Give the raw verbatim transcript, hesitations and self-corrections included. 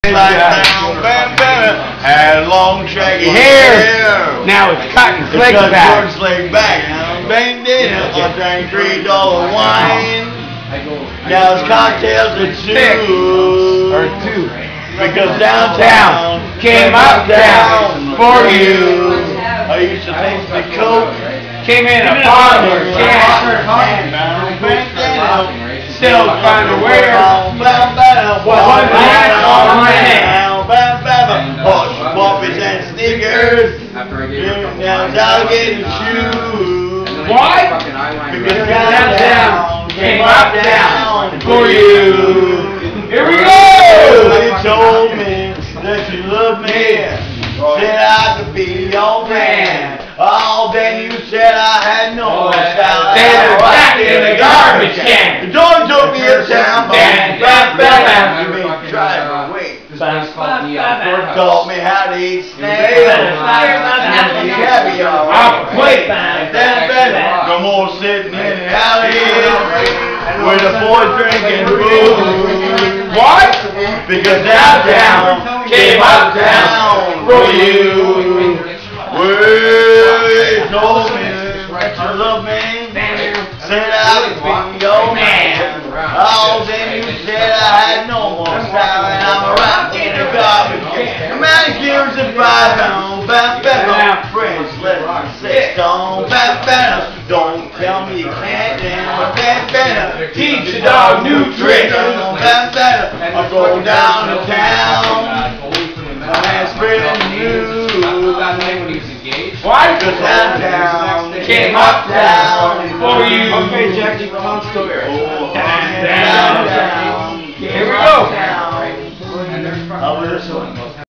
Down, bam, bam, had long shaggy hair. hair. Now it's cutting slick Cut back. short slick back. Bang did it. I drank three dollar wine. Now it's cocktails at two. Or two. Because downtown Came uptown for you. I used to taste the coke. Came in a bottle or can. Still trying to wear. One hat on my head. Hush puppies and sneakers. Now I'll get shoes. Why? Because downtown came uptown for you. Here we go. You told me that you loved me. Said I could be your man. Oh, then you said I had no style. Then I back in the garbage can. The dog took me uptown. Bam, bam, bam, bam. You made drive away. Bam, Taught me how to eat snails. Caviar. I'll quit. No more sitting in the alley with a boy drinking booze. What? Because downtown came uptown for you. Well, told me that you love me. Said I could be your man. Oh, then you said I had no more style, and I'm a rock in the garbage can. Manicures and five pound, bam bam, French leather, six stone, bam bam. Don't tell me you can't dance, bam bam. Teach the dog new tricks. Bam bam. I go down to town, and spreading news. Why? Because downtown Came uptown for you. Okay, Jackie, come still here. Oh, Downtown. downtown. Here we go. I was